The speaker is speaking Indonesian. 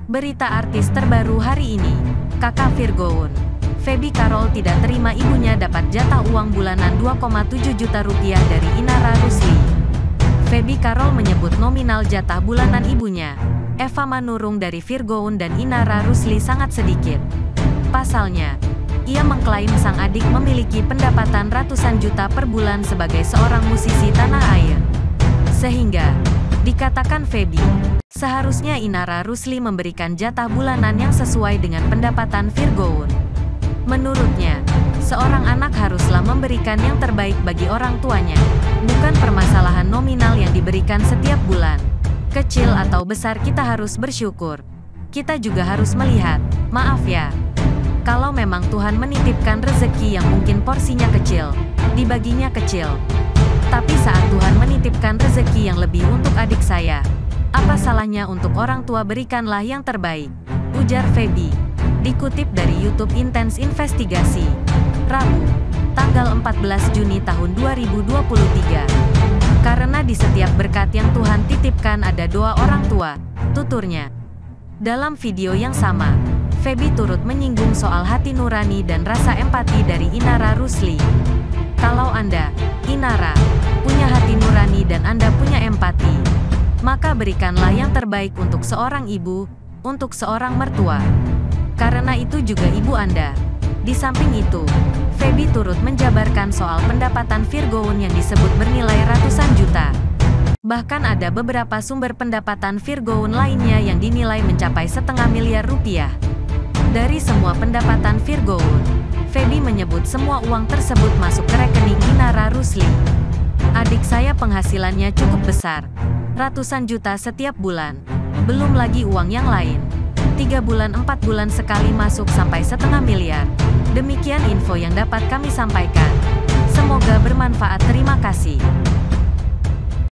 Berita artis terbaru hari ini, Kakak Virgoun, Feby Carol tidak terima ibunya dapat jatah uang bulanan 2,7 juta rupiah dari Inara Rusli. Feby Carol menyebut nominal jatah bulanan ibunya, Eva Manurung dari Virgoun dan Inara Rusli sangat sedikit. Pasalnya, ia mengklaim sang adik memiliki pendapatan ratusan juta per bulan sebagai seorang musisi tanah air. Sehingga, dikatakan Feby, seharusnya Inara Rusli memberikan jatah bulanan yang sesuai dengan pendapatan Virgoun. Menurutnya, seorang anak haruslah memberikan yang terbaik bagi orang tuanya, bukan permasalahan nominal yang diberikan setiap bulan. Kecil atau besar kita harus bersyukur. Kita juga harus melihat, maaf ya, kalau memang Tuhan menitipkan rezeki yang mungkin porsinya kecil, dibaginya kecil. Tapi saat Tuhan menitipkan rezeki yang lebih untuk adik saya, apa salahnya untuk orang tua berikanlah yang terbaik, ujar Feby. Dikutip dari YouTube Intense Investigasi, Rabu, tanggal 14 Juni tahun 2023. Karena di setiap berkat yang Tuhan titipkan ada doa orang tua, tuturnya. Dalam video yang sama, Feby turut menyinggung soal hati nurani dan rasa empati dari Inara Rusli. Kalau Anda, Inara, punya hati nurani dan Anda punya empati, maka berikanlah yang terbaik untuk seorang ibu, untuk seorang mertua. Karena itu juga ibu Anda. Di samping itu, Feby turut menjabarkan soal pendapatan Virgoun yang disebut bernilai ratusan juta. Bahkan ada beberapa sumber pendapatan Virgoun lainnya yang dinilai mencapai 1,5 miliar rupiah. Dari semua pendapatan Virgoun, Feby menyebut semua uang tersebut masuk ke rekening Inara Rusli. Adik saya penghasilannya cukup besar, ratusan juta setiap bulan. Belum lagi uang yang lain. 3 bulan 4 bulan sekali masuk sampai 1,5 miliar. Demikian info yang dapat kami sampaikan. Semoga bermanfaat. Terima kasih.